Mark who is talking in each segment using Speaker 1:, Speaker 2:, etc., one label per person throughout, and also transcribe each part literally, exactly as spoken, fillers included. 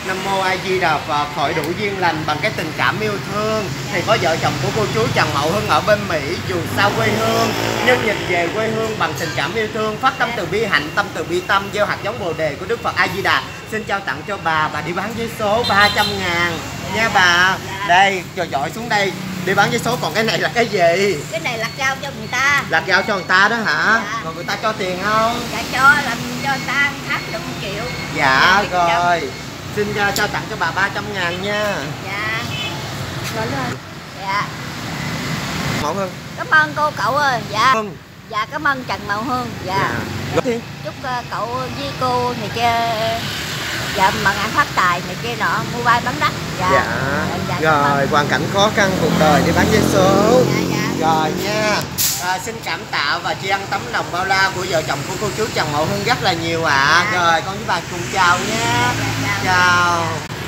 Speaker 1: Nam mô A Di Đà Phật, hội đủ duyên lành bằng cái tình cảm yêu thương thì có vợ chồng của cô chú Trần Mậu Hưng ở bên Mỹ dù sao quê hương nhưng nhìn về quê hương bằng tình cảm yêu thương, phát tâm từ bi hạnh, tâm từ bi tâm, gieo hạt giống bồ đề của Đức Phật A Di Đà. Xin trao tặng cho bà, bà đi bán với số ba trăm ngàn nha bà. Đây, dội dội xuống đây, đi bán với số. Còn cái này là cái gì?
Speaker 2: Cái này lặt rau cho người ta.
Speaker 1: Lặt rau cho người ta đó hả?
Speaker 2: Dạ.
Speaker 1: Còn người ta cho tiền không?
Speaker 2: Dạ cho, làm cho người ta ăn tháp được một triệu.
Speaker 1: Dạ rồi. Xin uh, trao tặng cho bà ba trăm ngàn nha.
Speaker 2: Dạ. Rồi lên. Dạ.
Speaker 1: Mậu Hưng.
Speaker 2: Cảm ơn cô cậu ơi. Dạ.
Speaker 1: Hưng.
Speaker 2: Dạ cảm ơn Trần Mậu Hưng. Dạ.
Speaker 1: Dạ.
Speaker 2: Chúc uh, cậu với cô này kia dạ mà ăn phát tài này kia nọ, mua vai bán đắt. Dạ.
Speaker 1: Dạ.
Speaker 2: Dạ,
Speaker 1: Rồi hoàn cảnh khó khăn cuộc đời đi bán vé số.
Speaker 2: Dạ, dạ.
Speaker 1: Rồi nha. À, xin cảm tạ và tri ân tấm lòng bao la của vợ chồng của cô chú Trần Mậu Hưng rất là nhiều ạ. À. Dạ. Rồi con với bà cùng chào nhé. Dạ, dạ, chào.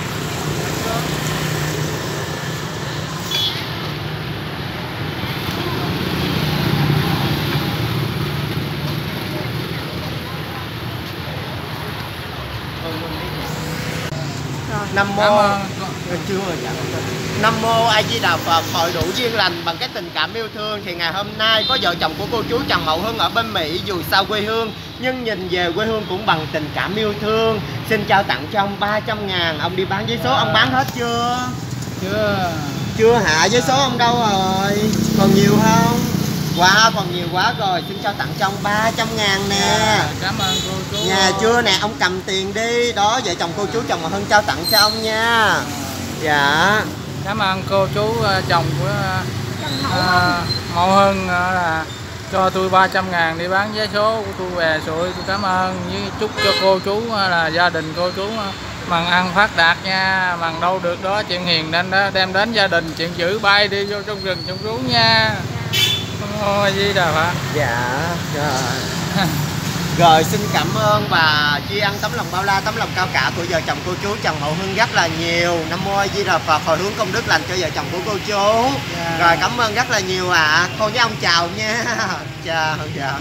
Speaker 1: Nam mô chưa rồi dạ. Nam mô A Di Đà Phật, hội đủ duyên lành bằng cái tình cảm yêu thương thì ngày hôm nay có vợ chồng của cô chú Trần Mậu Hưng ở bên Mỹ dù sao quê hương nhưng nhìn về quê hương cũng bằng tình cảm yêu thương. Xin trao tặng cho ông ba trăm ngàn. Ông đi bán giấy số, ông bán hết chưa?
Speaker 3: Chưa.
Speaker 1: Chưa hả? Giấy số ông đâu rồi? Còn nhiều không? Wow, còn nhiều quá rồi. Xin trao tặng cho ông ba trăm ngàn nè.
Speaker 3: À, cảm ơn cô chú.
Speaker 1: Nhà chưa nè, ông cầm tiền đi. Đó, vợ chồng cô chú Trần Mậu Hưng trao tặng cho ông nha. Dạ.
Speaker 3: Cảm ơn cô chú chồng của uh, Mậu Hưng uh, là cho tôi ba trăm ngàn đi bán vé số của tôi về sụi. Tôi cảm ơn với chúc cho cô chú uh, là gia đình cô chú uh, mần ăn phát đạt nha. Mần đâu được đó chuyện hiền nên đó đem đến gia đình, chuyện giữ bay đi vô trong rừng trong rú nha. Ôi gì đâu hả?
Speaker 1: Dạ rồi. Rồi xin cảm ơn và tri ân tấm lòng bao la, tấm lòng cao cả của vợ chồng cô chú Trần Mậu Hưng rất là nhiều. Nam mô A Di Đà Phật, hồi hướng công đức lành cho vợ chồng của cô chú. Yeah. Rồi cảm ơn rất là nhiều ạ. À. Cô với ông chào nha. Chào. Dạ.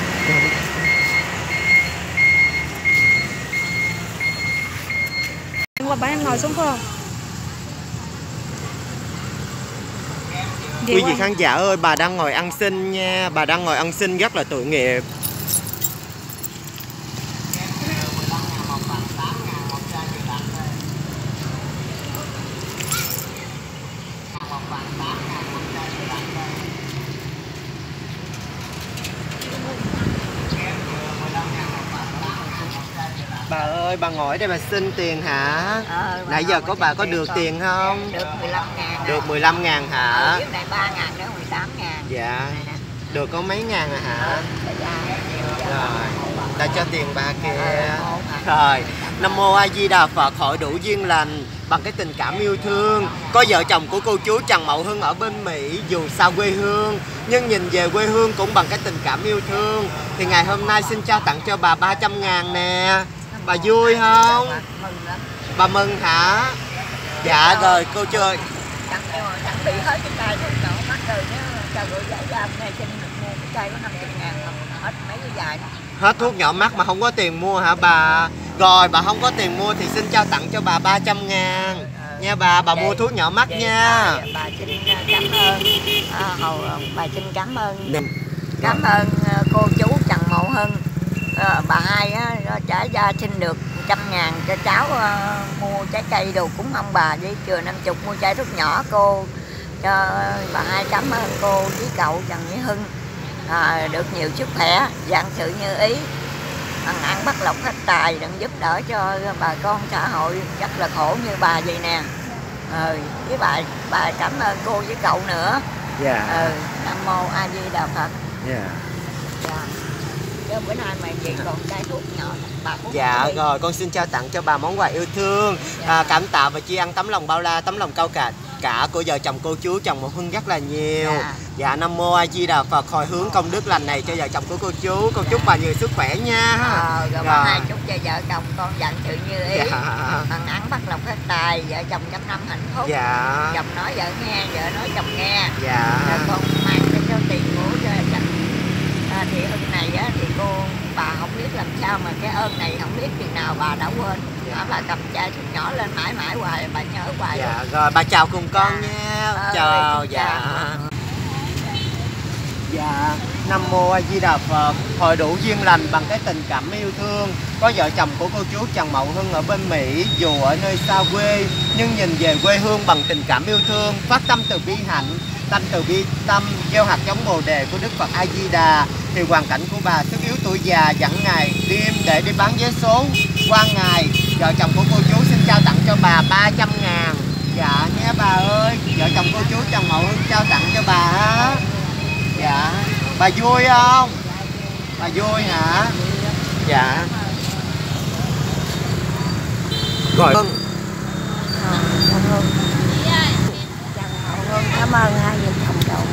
Speaker 4: Qua bạn em ngồi xuống không?
Speaker 1: Quý vị khán giả ơi, bà đang ngồi ăn xin nha. Bà đang ngồi ăn xin rất là tội nghiệp. Bà ơi, bà ngồi đây bà xin tiền hả? Ờ, nãy giờ có bà có được tiền không?
Speaker 2: Được mười lăm ngàn.
Speaker 1: Được mười lăm ngàn hả?
Speaker 2: Ờ, này ba ngàn nữa mười tám ngàn.
Speaker 1: Dạ. Được có mấy ngàn à hả? Rồi, đã cho tiền bà kìa. Rồi, Nam mô A Di Đà Phật, hội đủ duyên lành bằng cái tình cảm yêu thương. Có vợ chồng của cô chú Trần Mậu Hưng ở bên Mỹ dù xa quê hương nhưng nhìn về quê hương cũng bằng cái tình cảm yêu thương thì ngày hôm nay xin trao tặng cho bà ba trăm ngàn nè. Bà vui không? Bà mừng hả? Dạ rồi cô chơi.
Speaker 2: Chẳng bị hết cái tay rồi nổ mắt rồi nhá. Cho gửi giải giam này trên mua cái chai có năm mươi ngàn hết mấy cái dài.
Speaker 1: Hết thuốc nhỏ mắt mà không có tiền mua hả bà? Rồi bà không có tiền mua thì xin trao tặng cho bà ba trăm ngàn nha bà. Bà vậy, mua thuốc nhỏ mắt nha.
Speaker 2: Bà, bà xin cảm ơn à, hầu, bà xin cảm ơn cảm ơn cô chú Trần Mậu Hưng. À, bà hai á, trả ra xin được trăm ngàn cho cháu uh, mua trái cây đồ cúng ông bà với chừa năm chục mua chai thuốc nhỏ cô cho bà hai. Cảm ơn cô với cậu Trần Mỹ Hưng à, được nhiều sức khỏe, vạn sự như ý, ăn ăn bắt lộc hết tài, đừng giúp đỡ cho bà con xã hội rất là khổ như bà vậy nè. Ừ, với bà bà cảm ơn cô với cậu nữa.
Speaker 1: Dạ.
Speaker 2: Ừ, Nam mô A Di Đà Phật.
Speaker 1: Dạ.
Speaker 2: Dạ. Chứ bữa nay mày chị còn chai thuốc nhỏ bà muốn.
Speaker 1: Dạ rồi con xin trao tặng cho bà món quà yêu thương. Dạ. À, cảm tạ và tri ân tấm lòng bao la, tấm lòng cao cả cả của vợ chồng cô chú Trần Mậu Hưng rất là nhiều. Dạ. Dạ Nam mô A Di Đà Phật, hồi hướng công đức lành này cho vợ chồng của cô chú. Con chúc bà nhiều sức khỏe nha.
Speaker 2: Ờ, rồi, rồi. Bà hai chúc cho vợ chồng con dặn sự như ý. Dạ. Ăn ăn bắt lộc hết tài, vợ chồng trăm năm hạnh phúc.
Speaker 1: Dạ.
Speaker 2: Chồng nói vợ nghe, vợ nói chồng nghe.
Speaker 1: Dạ.
Speaker 2: Rồi con mang cho, cho tiền của cho chồng à, thì Hưng này á thì cô bà không biết làm sao mà cái ơn này không biết chừng nào bà đã quên. Dạ. Bà cầm chai thuốc nhỏ lên mãi mãi hoài, bà nhớ hoài.
Speaker 1: Dạ rồi, bà chào cùng con dạ. nha. Ờ, chào dạ. Chào. Dạ, Nam Mô A Di Đà Phật. Hội đủ duyên lành bằng cái tình cảm yêu thương. Có vợ chồng của cô chú Trần Mậu Hưng ở bên Mỹ, dù ở nơi xa quê nhưng nhìn về quê hương bằng tình cảm yêu thương, phát tâm từ bi hạnh, tâm từ bi tâm, gieo hạt giống bồ đề của Đức Phật A Di Đà. Thì hoàn cảnh của bà sức yếu tuổi già dẫn ngày đêm để đi bán vé số. Qua ngày, vợ chồng của cô chú xin trao tặng cho bà ba trăm ngàn. Dạ nhé bà ơi, vợ chồng cô chú Trần Mậu Hưng trao tặng cho bà á. Dạ, bà vui không? Bà vui hả? Dạ. Rồi. Trần
Speaker 2: Mậu Hưng cảm ơn hai vợ chồng Trần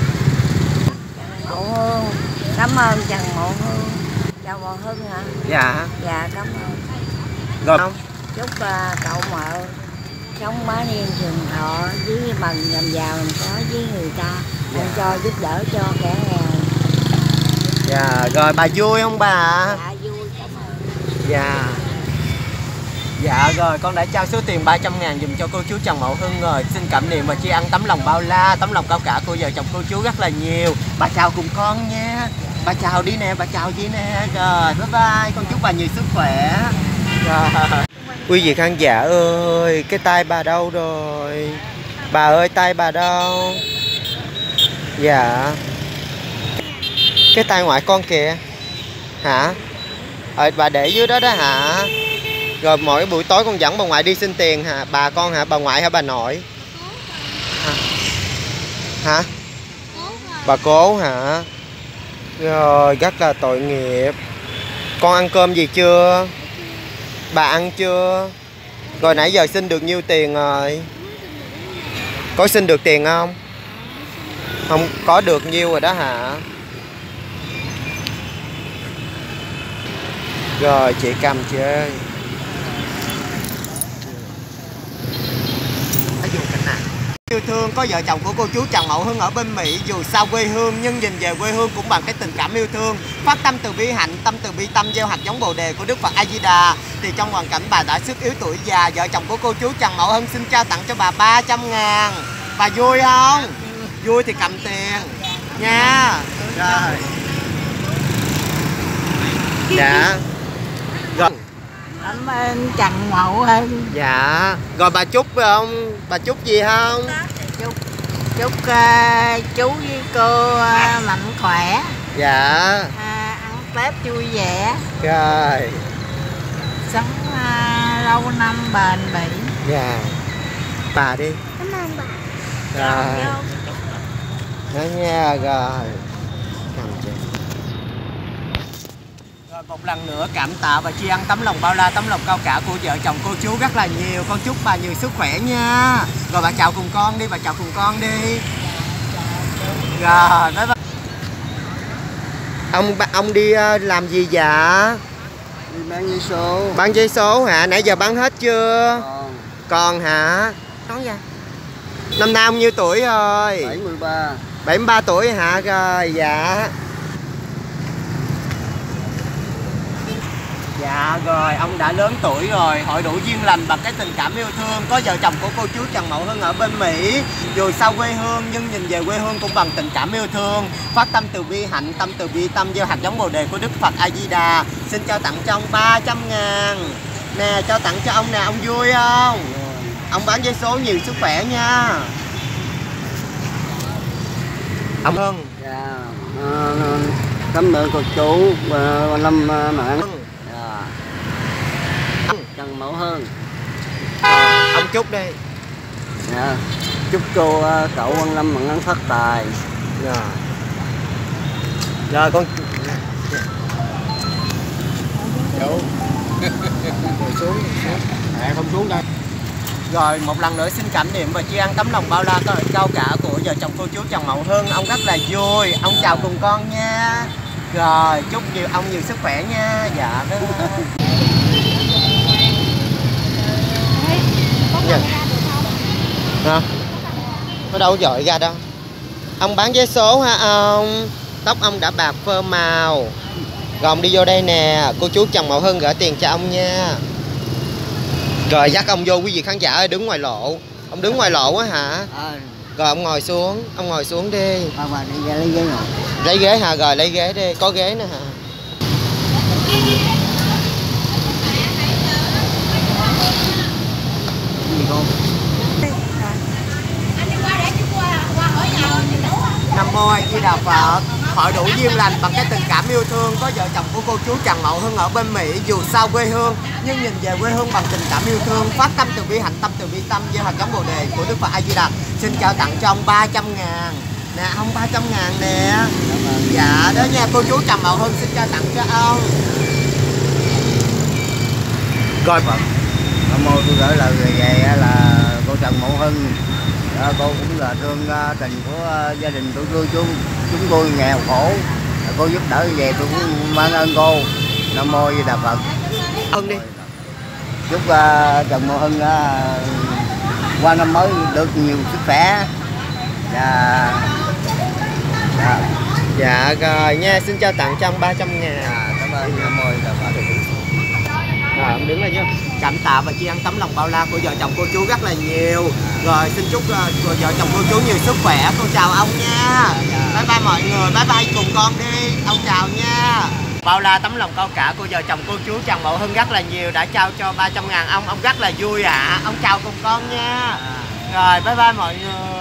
Speaker 2: Mậu Hưng. Cảm ơn Trần Mậu Hưng. Trần Mậu Hưng hả?
Speaker 1: Dạ.
Speaker 2: Dạ cảm ơn.
Speaker 1: Rồi không?
Speaker 2: Chúc uh, cậu mợ sống bá niên trường thọ, với bằng làm giàu làm có với người ta. Dạ. Cho giúp đỡ cho kẻ nghèo.
Speaker 1: Dạ, rồi bà vui không bà?
Speaker 2: Dạ vui, cảm ơn.
Speaker 1: Dạ. Dạ rồi, con đã trao số tiền ba trăm ngàn dùm cho cô chú Trần Mậu Hưng rồi. Xin cảm niệm và tri ân tấm lòng bao la, tấm lòng cao cả của vợ chồng cô chú rất là nhiều. Bà chào cùng con nha. Bà chào đi nè, bà chào đi nè. Rồi, bye bye, con chúc bà nhiều sức khỏe. Rồi. Quý vị khán giả ơi, cái tay bà đâu rồi? Bà ơi, tay bà đâu? Dạ. Cái tay ngoại con kìa. Hả? Ờ, bà để dưới đó đó hả? Rồi mỗi buổi tối con dẫn bà ngoại đi xin tiền hả? Bà con hả? Bà ngoại hả bà nội? Hả? Hả? Bà cố hả? Rồi rất là tội nghiệp. Con ăn cơm gì chưa? Bà ăn chưa? Rồi nãy giờ xin được nhiêu tiền rồi? Có xin được tiền không? Không có được nhiêu rồi đó hả? Rồi chị cầm chơi. Yêu thương có vợ chồng của cô chú Trần Mậu Hưng ở bên Mỹ, dù xa quê hương nhưng nhìn về quê hương cũng bằng cái tình cảm yêu thương, phát tâm từ bi hạnh, tâm từ bi tâm, gieo hạt giống bồ đề của Đức Phật A Di Đà. Thì trong hoàn cảnh bà đã sức yếu tuổi già, vợ chồng của cô chú Trần Mậu Hưng xin trao tặng cho bà ba trăm ngàn. Bà vui không? Vui thì cầm tiền nha. Rồi. Dạ. Rồi.
Speaker 2: Cảm ơn Trần Mậu Hưng.
Speaker 1: Dạ. Rồi bà chúc không? Bà chúc gì không?
Speaker 2: Chúc chúc uh, chú với cô uh, mạnh khỏe.
Speaker 1: Dạ.
Speaker 2: Uh, ăn Tết vui vẻ.
Speaker 1: Rồi.
Speaker 2: Sống uh, lâu năm bền bỉ.
Speaker 1: Dạ. Bà đi.
Speaker 2: Cảm ơn bà.
Speaker 1: Rồi. Đó nha, rồi. Cầm chị. Rồi một lần nữa cảm tạ và tri ân tấm lòng bao la, tấm lòng cao cả của vợ chồng cô chú rất là nhiều. Con chúc bà nhiều sức khỏe nha. Rồi bà chào cùng con đi, bà chào cùng con đi. Rồi, bye bye. Ông ông đi làm gì dạ?
Speaker 4: Đi bán giấy số.
Speaker 1: Bán giấy số hả? Nãy giờ bán hết chưa?
Speaker 4: Còn.
Speaker 1: Còn hả? Nói ra. Năm nay ông nhiêu tuổi rồi?
Speaker 4: bảy mươi ba.
Speaker 1: bảy mươi ba tuổi hả? Rồi, dạ. Dạ rồi, ông đã lớn tuổi rồi, hội đủ duyên lành bằng cái tình cảm yêu thương. Có vợ chồng của cô chú Trần Mậu Hưng ở bên Mỹ, dù xa quê hương nhưng nhìn về quê hương cũng bằng tình cảm yêu thương, phát tâm từ bi hạnh, tâm từ bi tâm, gieo hạt giống bồ đề của Đức Phật A Di Đà. Xin trao tặng cho ông ba trăm ngàn. Nè, trao tặng cho ông nè, ông vui không? Ông bán giấy số nhiều sức khỏe nha. Ông Hưng.
Speaker 4: Dạ. À, cảm ơn cô chú và Lâm Mạng. Trần Mậu Hưng.
Speaker 1: À, ông chúc đi.
Speaker 4: Dạ. Chúc cô cậu Quan Lâm Mạng Ấn phát tài.
Speaker 1: Rồi. Rồi con. Chú. Ngồi xuống. À, không xuống đây. Rồi một lần nữa xin cảm niệm và tri ân tấm lòng bao la cao cả của vợ chồng cô chú Trần Mậu Hưng. Ông rất là vui. Ông chào cùng con nha. Rồi chúc nhiều ông nhiều sức khỏe nha. Dạ. Dạ. Hả? Nó đâu dội ra đâu. Ông bán vé số hả ông? Tóc ông đã bạc phơ màu. Rồi ông đi vô đây nè. Cô chú Trần Mậu Hưng gửi tiền cho ông nha. Rồi dắt ông vô quý vị khán giả ơi, đứng ngoài lộ. Ông đứng ngoài lộ á hả?
Speaker 4: À,
Speaker 1: Rồi ông ngồi xuống, ông ngồi xuống đi.
Speaker 4: bà bà đi ra lấy ghế ngồi.
Speaker 1: Lấy ghế hả? Rồi lấy ghế đi, có ghế nè hả?
Speaker 4: Gì con?
Speaker 1: Nam Mô A Di Đà Phật. Hội đủ duyên lành bằng cái tình cảm yêu thương. Có vợ chồng của cô chú Trần Mậu Hưng ở bên Mỹ, dù sao quê hương nhưng nhìn về quê hương bằng tình cảm yêu thương. Phát tâm từ bi, hạnh tâm từ bi tâm, gieo hạt giống Bồ đề của Đức Phật A Di Đà. Xin trao tặng cho ông ba trăm ngàn. Nè ông ba trăm ngàn nè. Dạ đó nha, cô chú Trần Mậu Hưng xin trao tặng cho ông. Rồi Phật.
Speaker 4: Nam mô tôi gửi lời về, về là cô Trần Mậu Hưng. À, cô cũng là thương uh, tình của uh, gia đình tôi, tôi chúng chúng tôi nghèo khổ, à, cô giúp đỡ về tôi cũng mang ơn cô. Nam mô A Di Đà Phật.
Speaker 1: Ơn đi.
Speaker 4: Chúc uh, Trần Mậu Hưng uh, qua năm mới được nhiều sức khỏe. Dạ. Dạ.
Speaker 1: Dạ rồi nha, xin trao tặng cho ông ba trăm ngàn.
Speaker 4: À, cảm ơn. Nam mô A Di Đà Phật.
Speaker 1: Rồi ông đứng lại chứ. Cảm tạ và tri ân tấm lòng bao la của vợ chồng cô chú rất là nhiều. Rồi xin chúc uh, vợ chồng cô chú nhiều sức khỏe. Con chào ông nha. Bye bye mọi người, bye bye cùng con đi. Ông chào nha. Bao la tấm lòng cao cả của vợ chồng cô chú Trần Mậu Hưng rất là nhiều, đã trao cho ba trăm ngàn ông. Ông rất là vui ạ. À. Ông chào cùng con nha. Rồi bye bye mọi người.